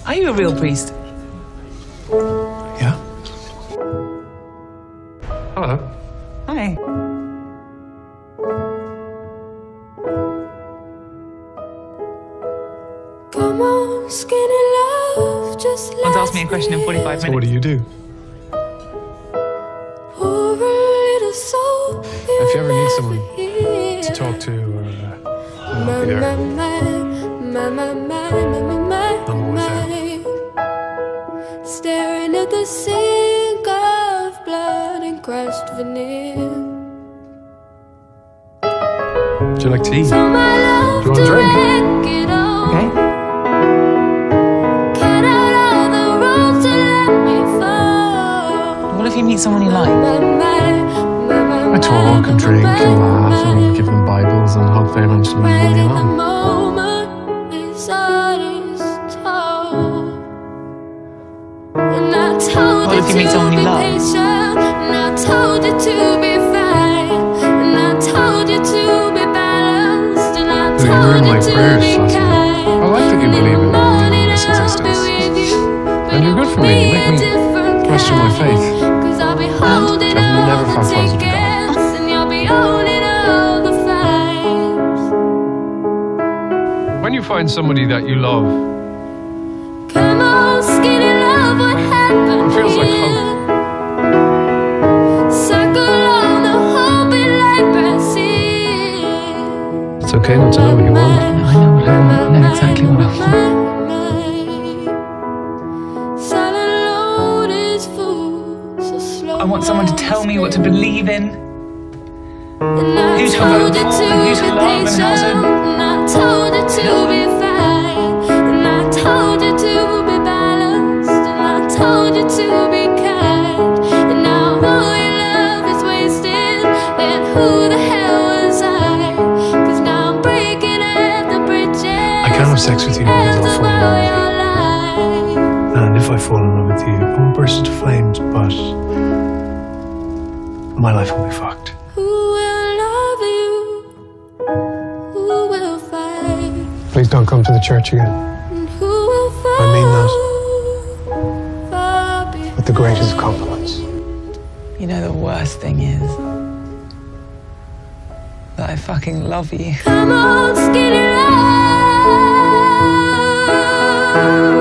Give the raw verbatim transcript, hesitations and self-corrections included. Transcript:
Are you a real priest? Yeah. Hello. Hi. Come on, skinny love, just Want to ask me a question in forty-five minutes? So what do you do? pour a little soul. If you ever need someone to talk to, or uh, I'll be there. My, my, my, my, my, my, I'm always my. Staring at the sink of blood and crushed veneer. Do you like tea? So my love Do you want a drink? make it all. Okay. Cut out all the roads to let me fall. What if you meet someone you like? My, my, my, my, I talk and drink and laugh my, and give them Bibles and hope they eventually right move me in the along. moment, his heart is told. And I told What you if you meet to someone you be love? patient, and I told you to be fine, and I told you to be balanced, and I You were in told you my to prayers be last night. kind. I like that you And in believe the in morning this I'll be existence. with you, And you're good for me. You make me question my faith. Cause I'll be holding I've all never the found positive God. tickets, and you'll be owning all the fines. When you find somebody that you love, Come on, skinny love, what happened it feels like here? hope. Circle on the hope in light Brazil. It's okay not to know what you want. I know what I want. I know exactly what I want. Silent load is full, so slow. I want someone to tell me what to believe in. And I who to told vote you for to and who to be love and how to- patient, and I told you to be fine, and I told you to be balanced, and I told you to be kind. And now all your love is wasted, and who the hell was I? Cause now I'm breaking at the bridges. I can't have sex with you because I'll fall in love with you. And if I fall in love with you, I won't burst into flames, but my life will be fucked. Who will love you? Who will fight? Please don't come to the church again. And who will fall? I mean that. Far behind. With the greatest compliments. You know, the worst thing is that I fucking love you. Come on, skinny love.